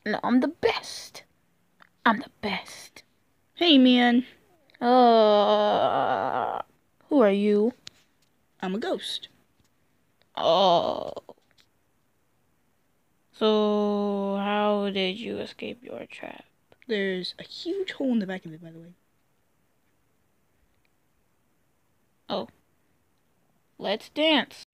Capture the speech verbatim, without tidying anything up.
No, I'm the best. I'm the best. Hey, man. Uh, who are you? I'm a ghost. Oh. So, how did you escape your trap? There's a huge hole in the back of it, by the way. Oh. Let's dance.